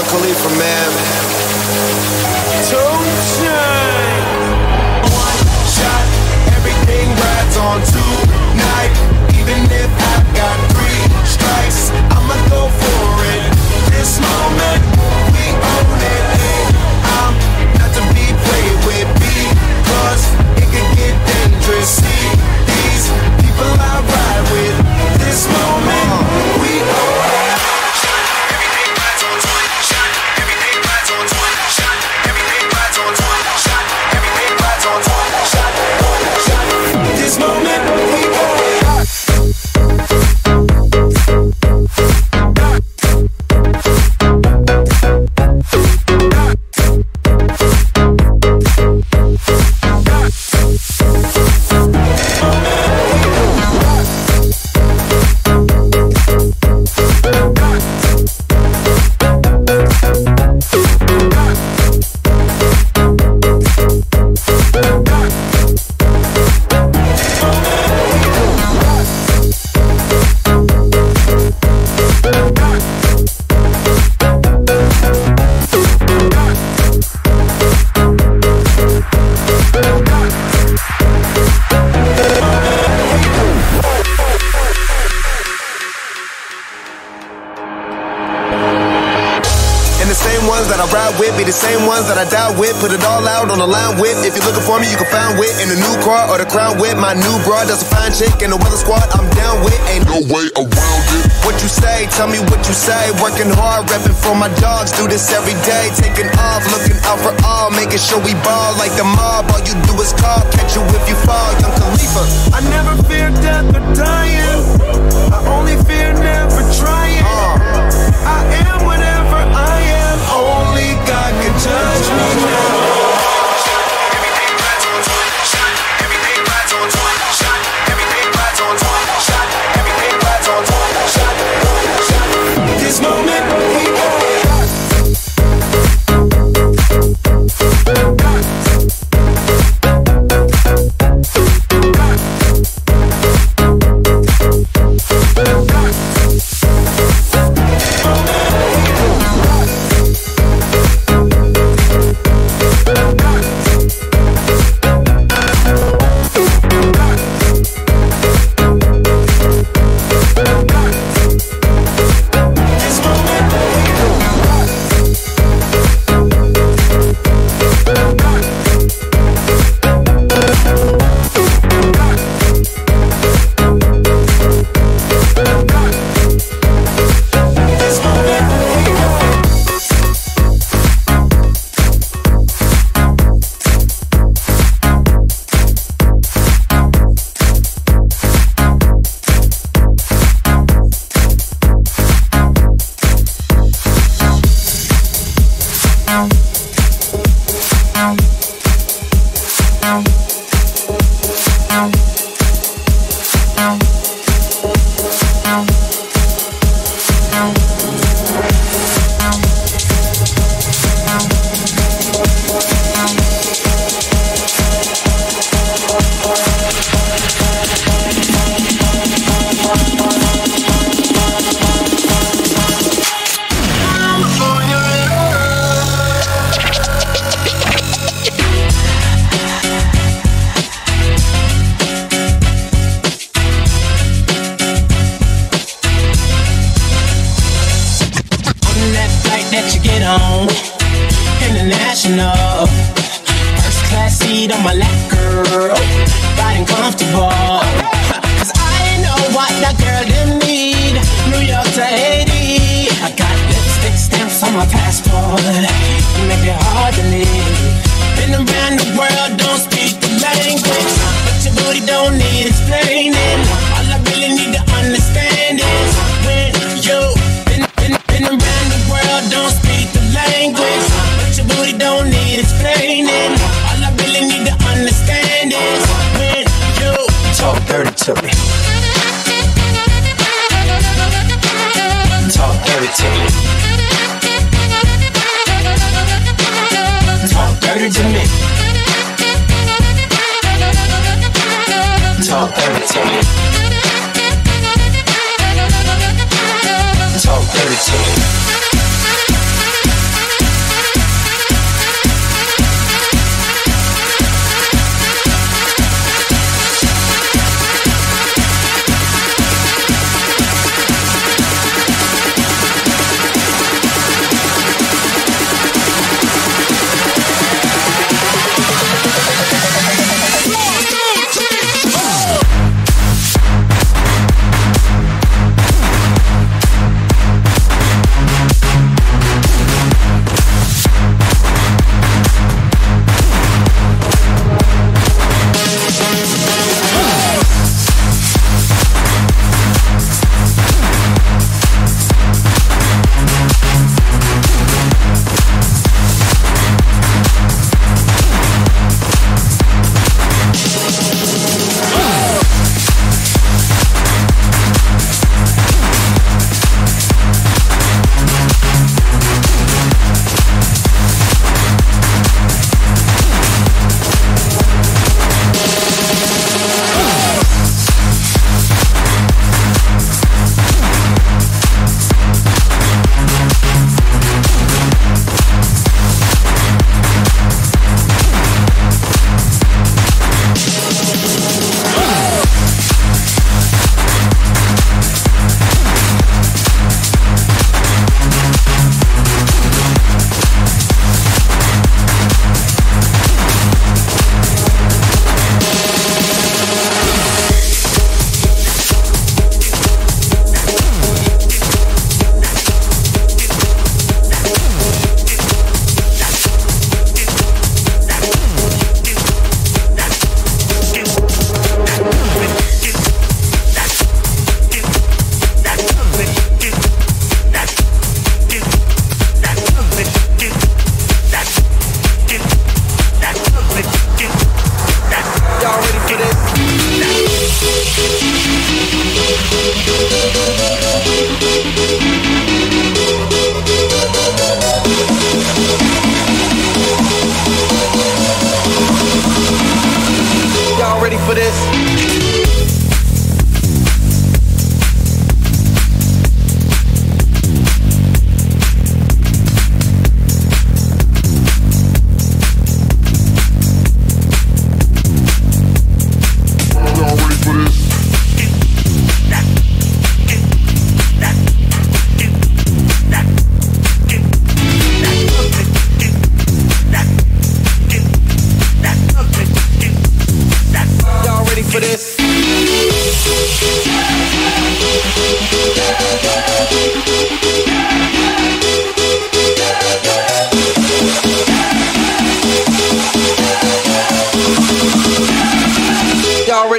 Young Khalifa, man. 2 Chainz. One shot, everything rides on tonight. Even if I got 3 strikes, I'ma go for it. This moment, we own it. Hey, I'm not to be played with, because it could get dangerous. See, these people I ride with. This moment, we own it. Everything rides on one shot. Everything rides on one shot. Everything rides on one shot. Everything rides on one shot. This moment, we own it. Be the same ones that I die with, put it all out on the line with. If you're looking for me, you can find wit in a new car or the crown with. My new broad, that's a fine chick, and the weather squad I'm down with. Ain't no way around it. What you say, tell me what you say. Working hard, repping for my dogs, do this every day. Taking off, looking out for all, making sure we ball like the mob. All you do is call, catch you if you fall. Young Khalifa. I never fear death or dying, I only fear never trying. I am whatever I am, only God can judge me now. Everything rides on one shot. Everything rides on one shot. Everything rides on one shot. Everything rides on one shot. This moment, we own it. International, first class seat on my lap, girl, riding comfortable. Cause I know what that girl them need. New York to Haiti, I got lipstick stamps on my passport. You make it hard to leave. Been around the world, don't speak the language, but your booty don't need explaining. All I really need to understand is when you been around the world, don't speak the language, but your booty don't need explaining. All I really need to understand is when you talk dirty to me. Talk dirty to me. Talk dirty to me. Talk dirty to me. Talk dirty to me.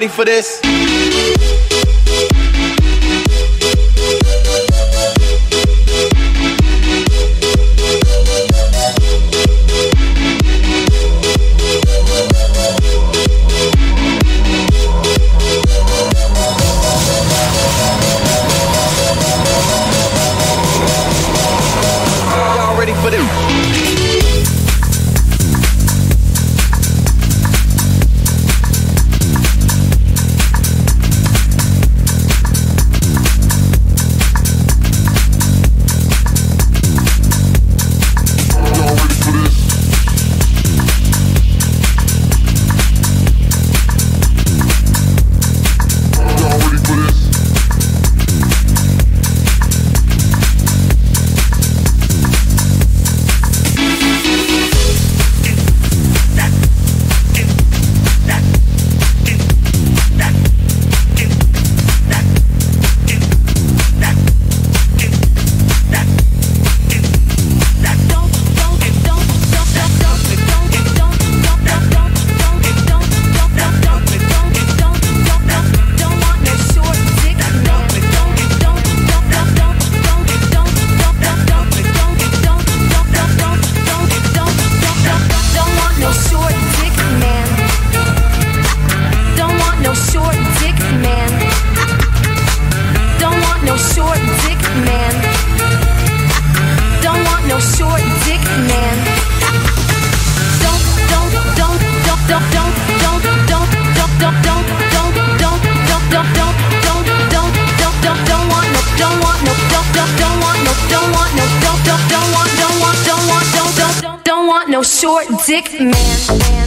ready for this? Y'all ready for this? No short dick man.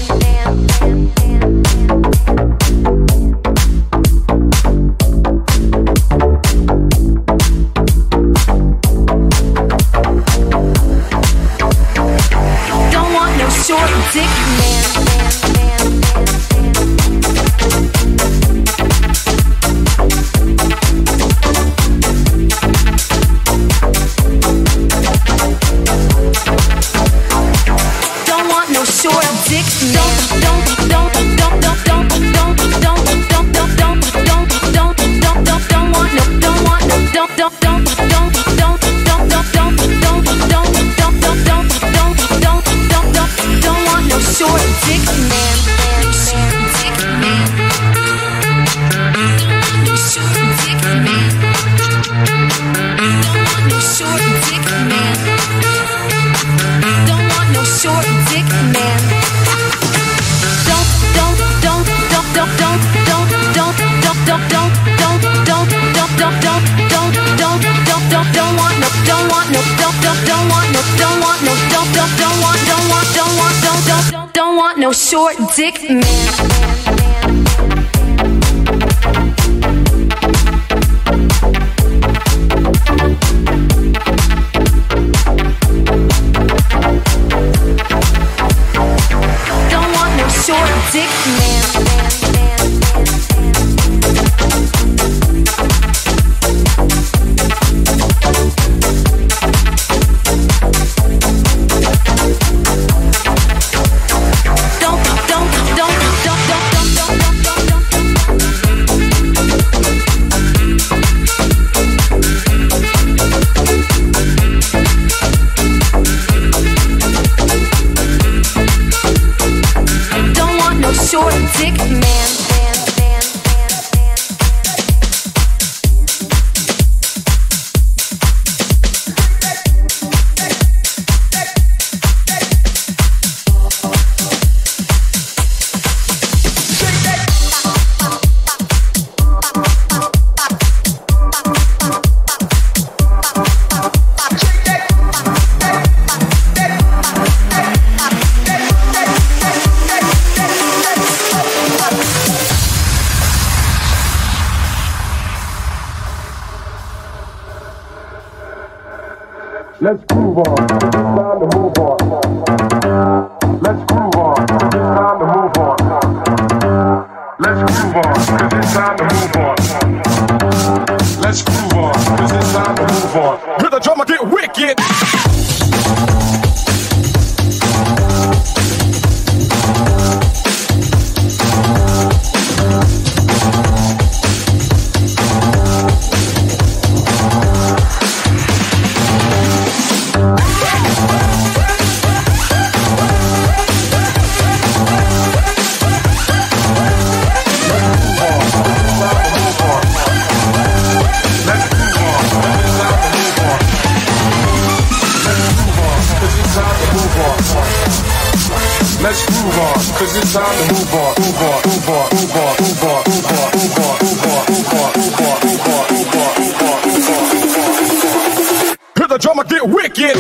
Don't want no short dick man. No short dick man. Don't want no short dick man. Short dick man. Let's groove on, it's time to move on. Let's groove on, it's time to move on. Let's groove on, cause it's time to move on. Let's groove on, cause it's time to move on. Hear the drummer get wicked. cause it's time to move on, move on, move on, move on, move on, move on, move on, move on, move on, move on, move on, move on, move on, move on. Hear the drummer get wicked.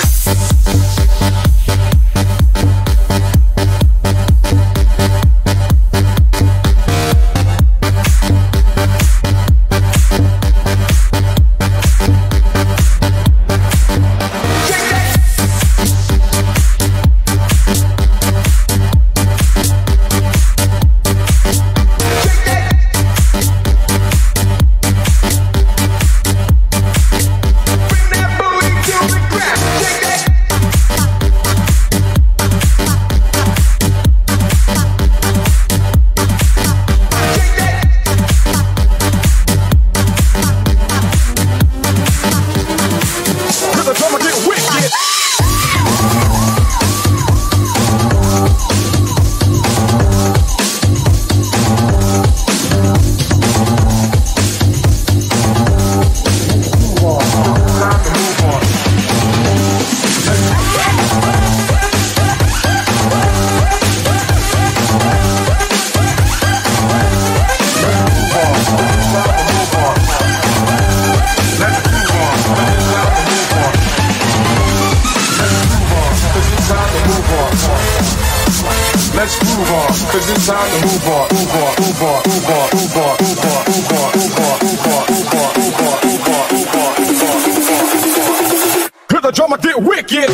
Let's move on, cause it's time to move on, move on, move on, move on, move on, move on, move on, move on, move on, move on, move on, move on, move on, move on, move on. Hear the drummer get wicked.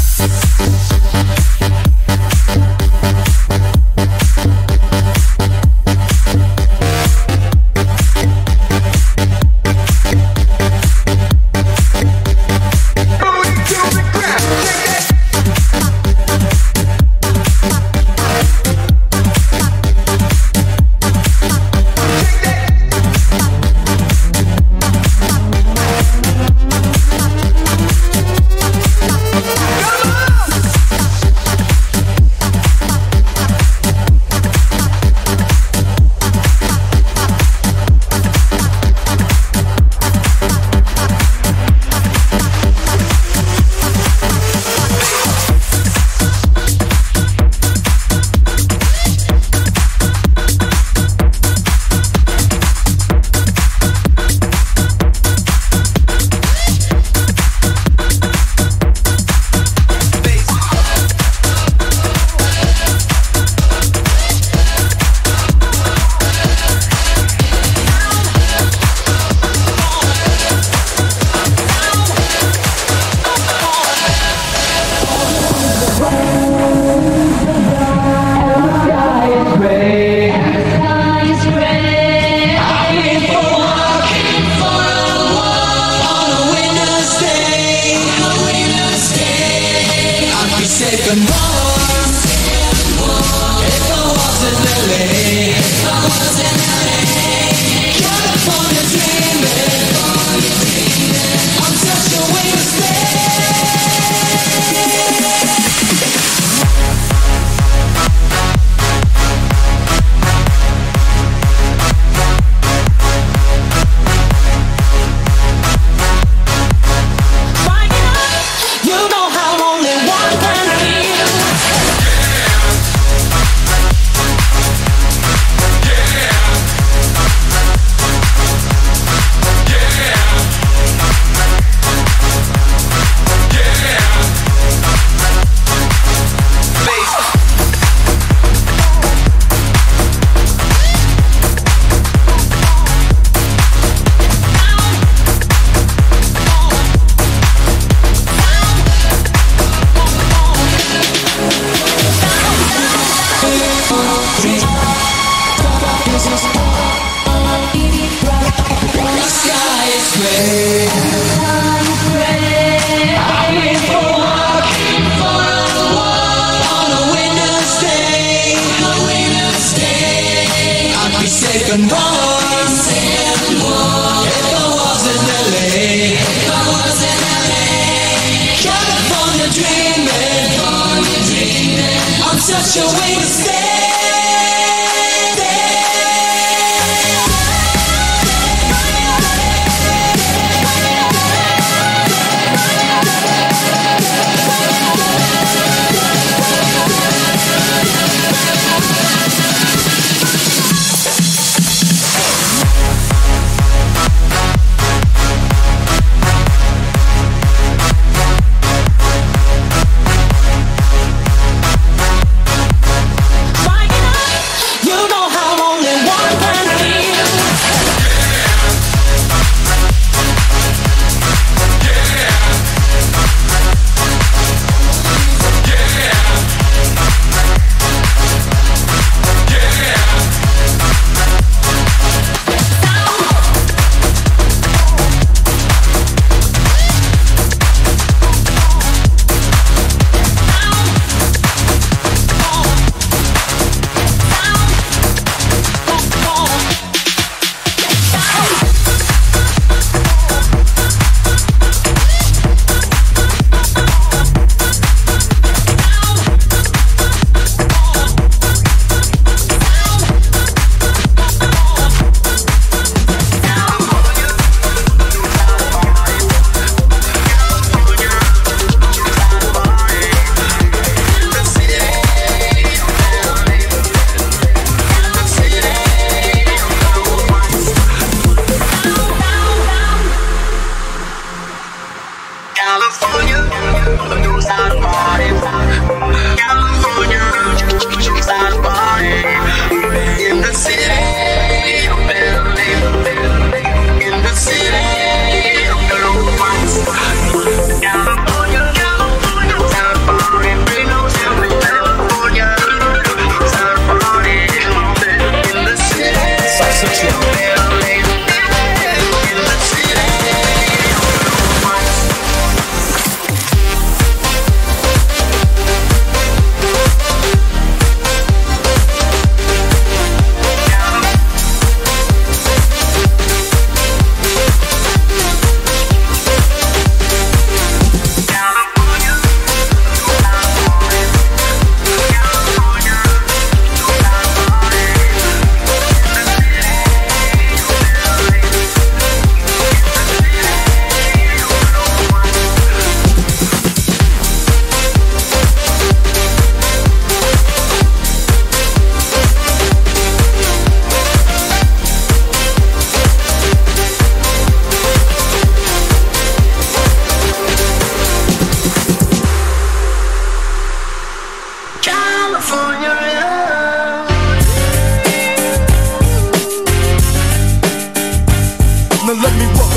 Such a way to stay.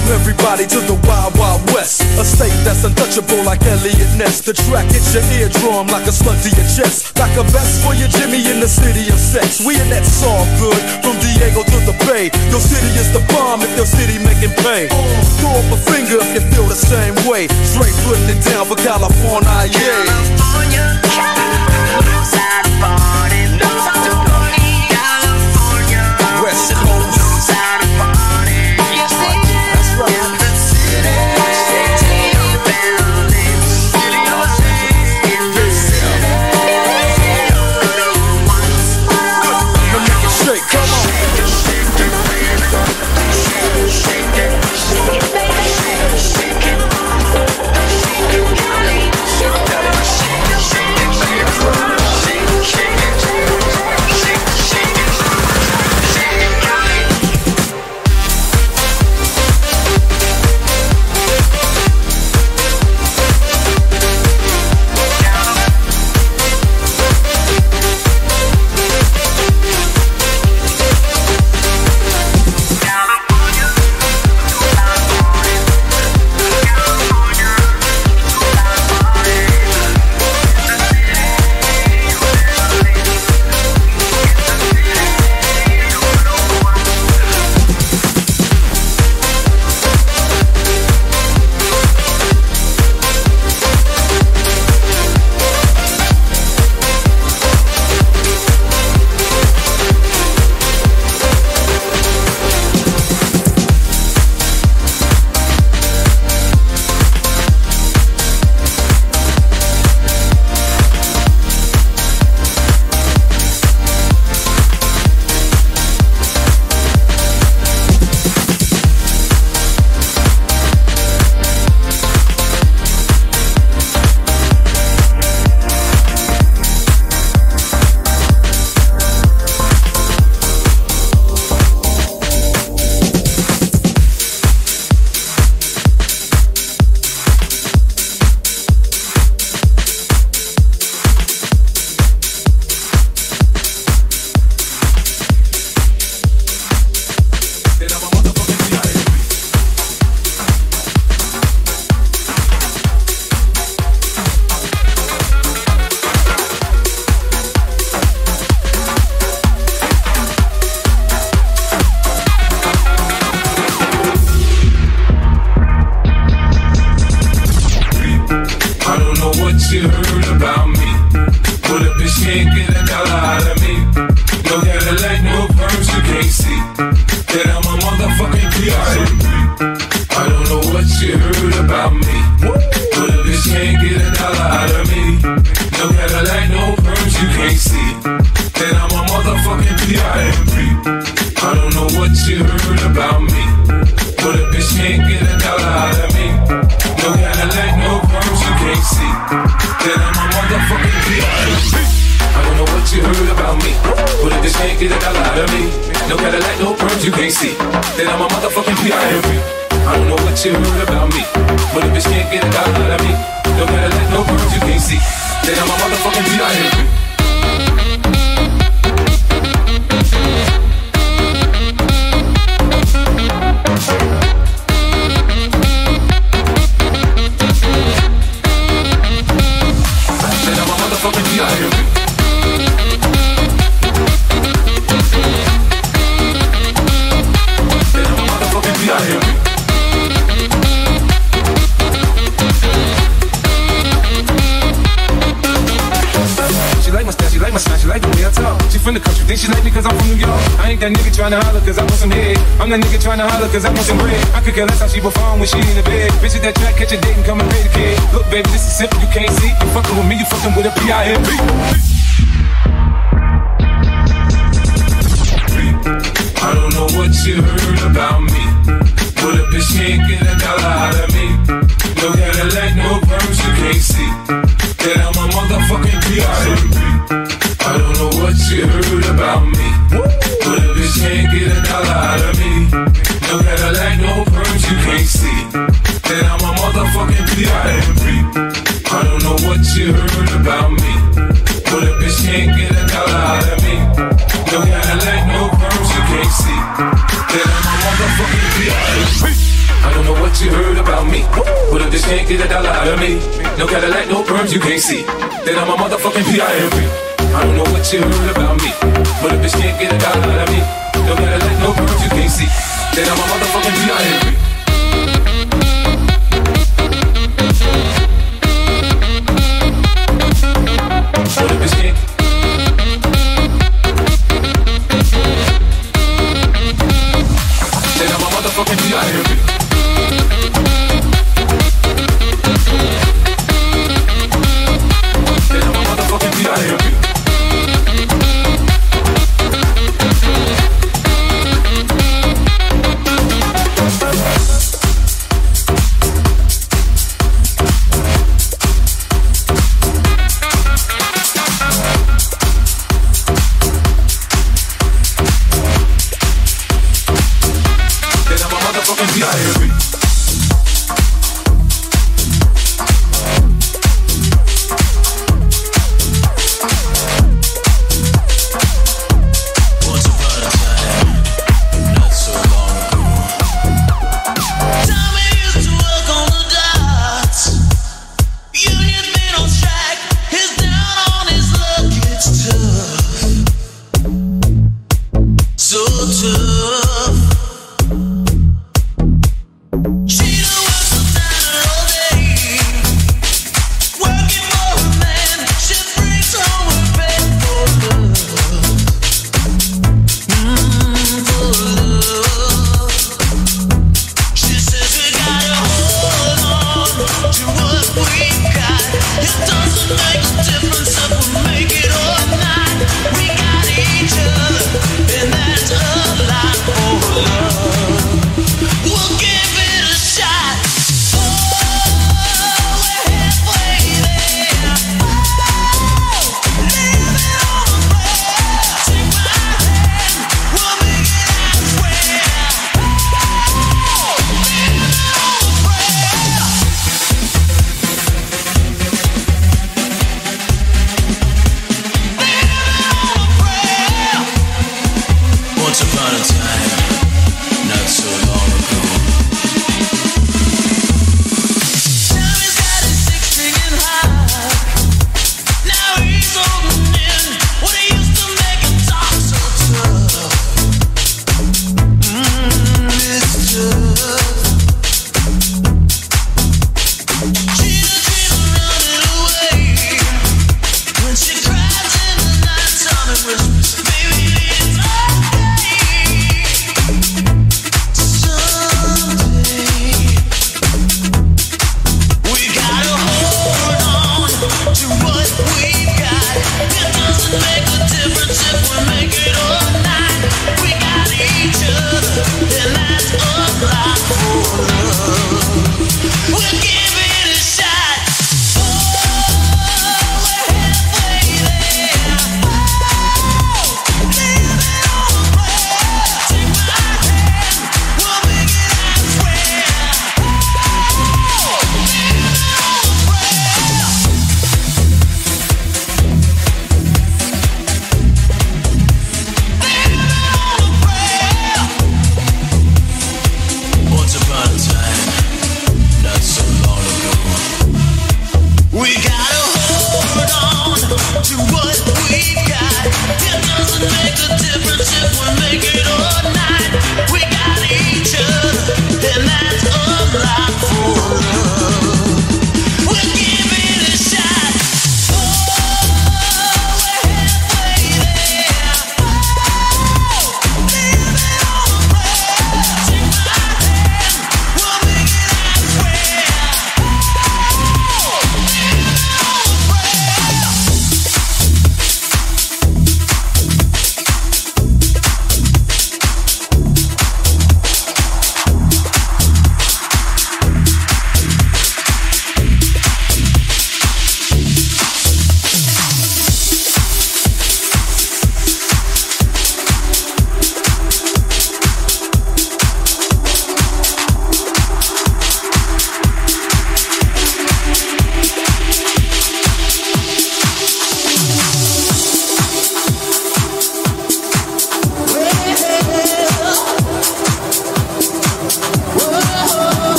Welcome everybody to the Wild Wild West, a state that's untouchable like Elliot Ness. The track hits your eardrum like a slug to your chest, like a vest for your Jimmy in the city of sex. We in that song good, from Diego to the Bay. Your city is the bomb if your city making pain. Throw up a finger if you feel the same way. Straight putting it down for California, yeah. California, knows how to party, knows how to party. California, West Coast, knows how to party. Yes, they do. That's right. In the city, city of buildings, city of things. In the city, little ones. Now make it shake, come on. You heard about me, but a bitch can't get a dollar out of me. No Cadillac, no perms, you can't see that I'm a motherfucking P.I.M.P. I don't know what you heard about me, but a bitch can't get a dollar out of me. No Cadillac, no perms, you can't see that I'm a motherfucking P.I.M.P. I don't know what you heard about me, but a bitch can't get a dollar out of me. No Cadillac, no perms, you can't see that I'm a motherfucking P.I.M.P. I don't know what you heard about me, but if this can't get a dollar out of me, no Cadillac, no perms, you can't see that I'm a motherfucking P.I.M.P. I don't know what you heard about me, but if this can't get a dollar out of me, no Cadillac, no perms, you can't see that I'm a motherfucking P.I.M.P. From the country, think she like me cause I'm from New York. I ain't that nigga tryna holler cause I want some head. I'm that nigga tryna holler cause I want some bread. I could care less how she perform when she in the bed. Bitch at that track, catch a date and come and pay the kid. Look baby, this is simple, you can't see. You fucking with me, you fucking with a P.I.M.P. I don't know what you heard about me, but a bitch can't get a dollar out of me. No Cadillac, no perms, you can't see that I'm a motherfucking P.I.M.P. I don't know what you heard about me, but a bitch can't get a dollar out of me. No Cadillac, no perms, you can't see that I'm a motherfucking P.I.M.P. I don't know what you heard about me, but a bitch can't get a dollar out of me. No Cadillac, no perms, you can't see that I'm a motherfucking P.I.M.P. I don't know what you heard about me, but if this can't get a dollar out of me, no Cadillac, no perms, you can't see that I'm a motherfucking P.I.M.P. I don't know what you heard about me, but if this can't get a dollar out of me, no Cadillac, no perms, you can't see that I'm a motherfucking P.I.M.P. But if this can't then I'm a motherfucking P.I.M.P. Then I'm a motherfucking P.I.M.P. We'll give it a shot.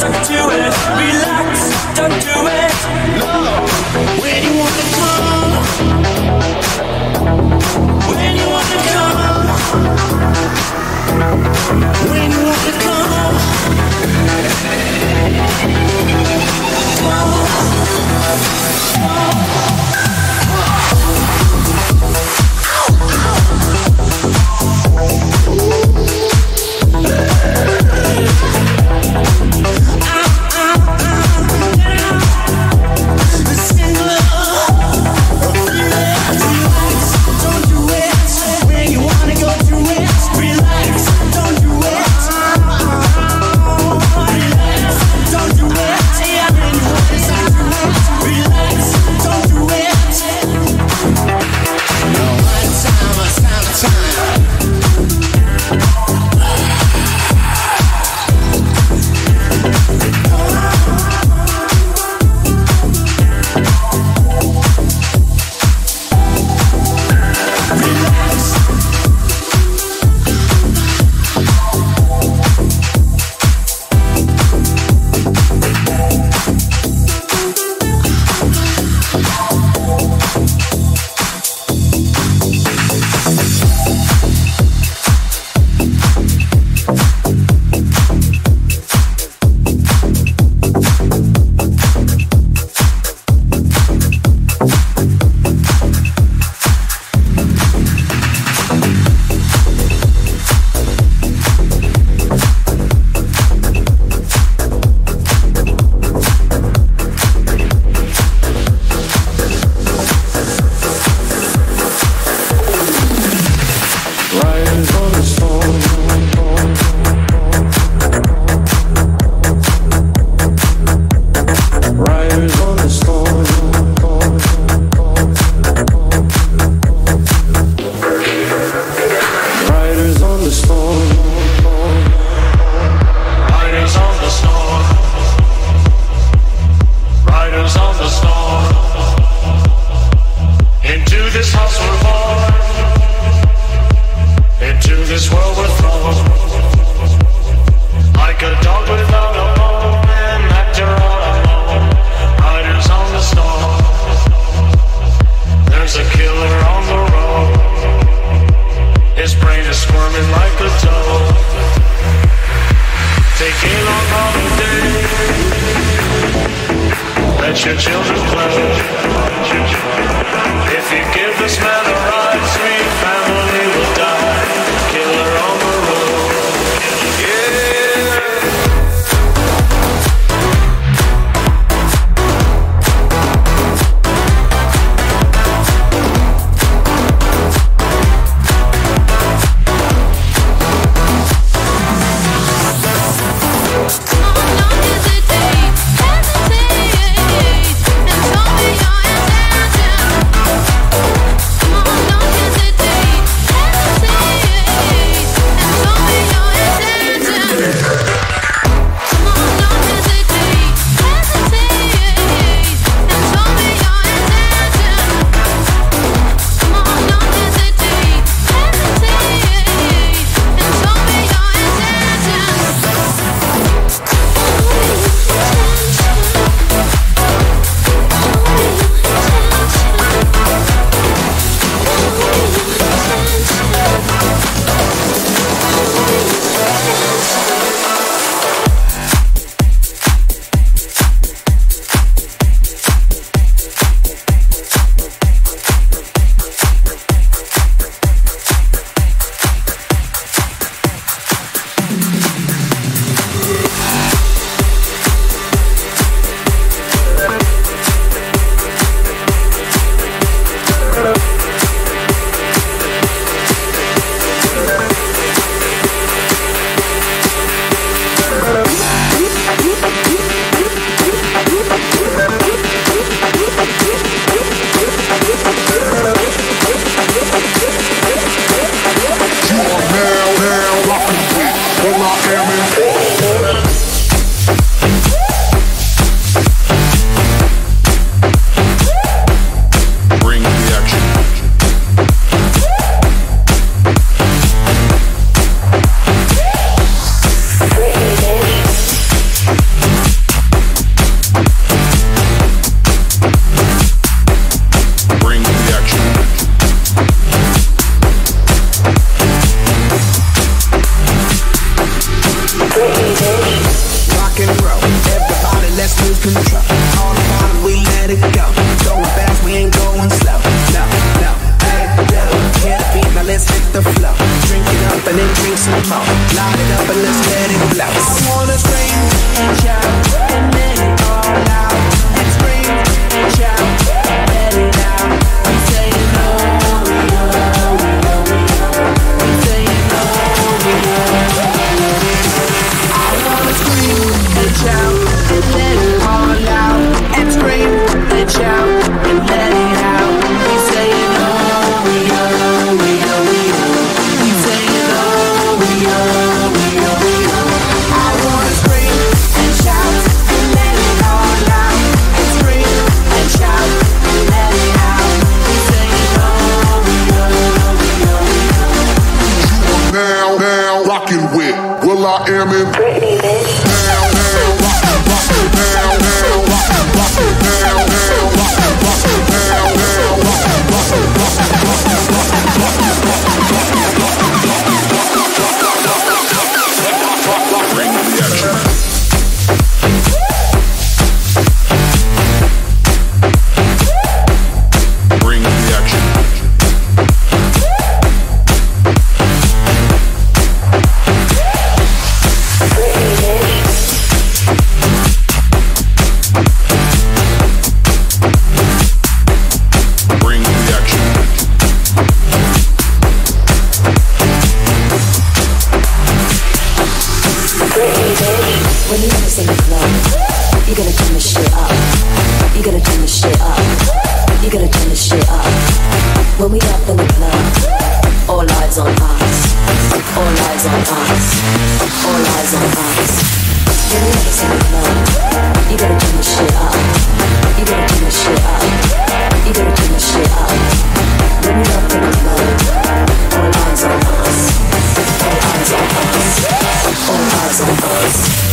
stuck to it. Relax, don't do it. Love, when you wanna come, when you wanna come, when you wanna come. control. All the bottom, we let it go. Going fast, we ain't going slow. No, no, hey, yo, hear the beat, now let's hit the flow. Drink it up and then drink some more. Light it up and let's let it blow. I wanna scream and shout and let it all out. And scream and shout, let it out. We say no, we know, we know, we know. We say no, we know. I wanna scream and shout and let it all out. And scream and shout and let it out. We say no, we know, we know, we know. We say no, we know, we know, we know. I wanna scream and shout and let it all out. And scream and shout and let it out. We say no, we know, we know, we know. Now, rockin' with Will I Am in Britney, bitch. Bring the action. Bring the action. Bring the action. When you have us in the club, you gotta turn the shit up. You gotta turn the shit up. You gotta turn the shit up. When we up in the club, all eyes on us. All eyes on us. All eyes on us. When you have us in the club, you gotta turn the shit up. You gotta turn the shit up. You gotta turn the shit up. When we up in the club, all eyes on us. All eyes on us. All eyes on us.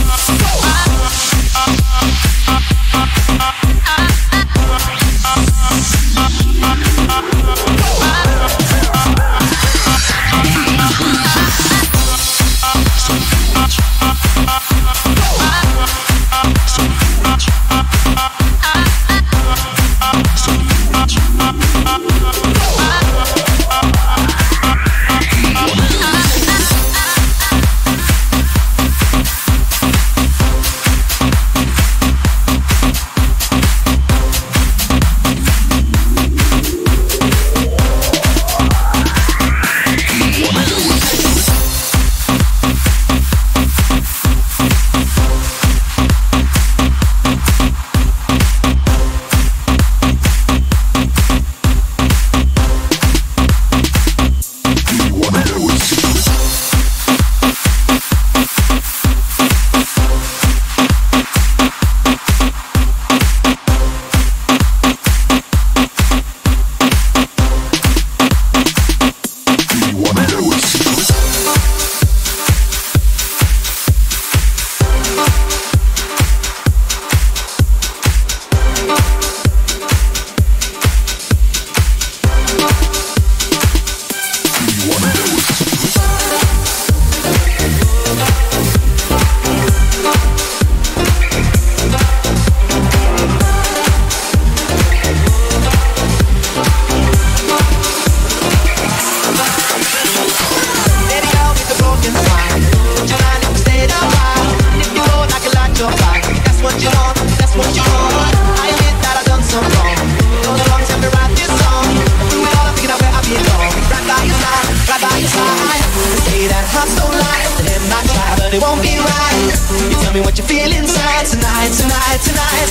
but it won't be right. You tell me what you feel inside tonight, tonight, tonight.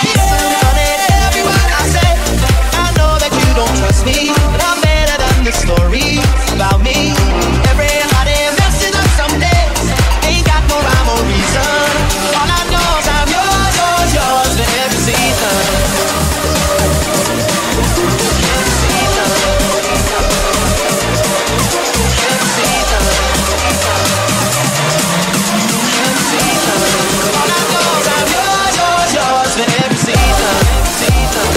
On it, every word I say. I know that you don't trust me, but I'm better than the story about me. Everybody messes up some days, ain't got no rhyme or reason. All I know is I'm yours, yours, yours for every season. Every season. Every season. All I know is I'm yours, yours, yours for every season. Every season.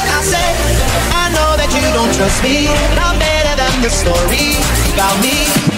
Trust me, but I'm better than the story about me.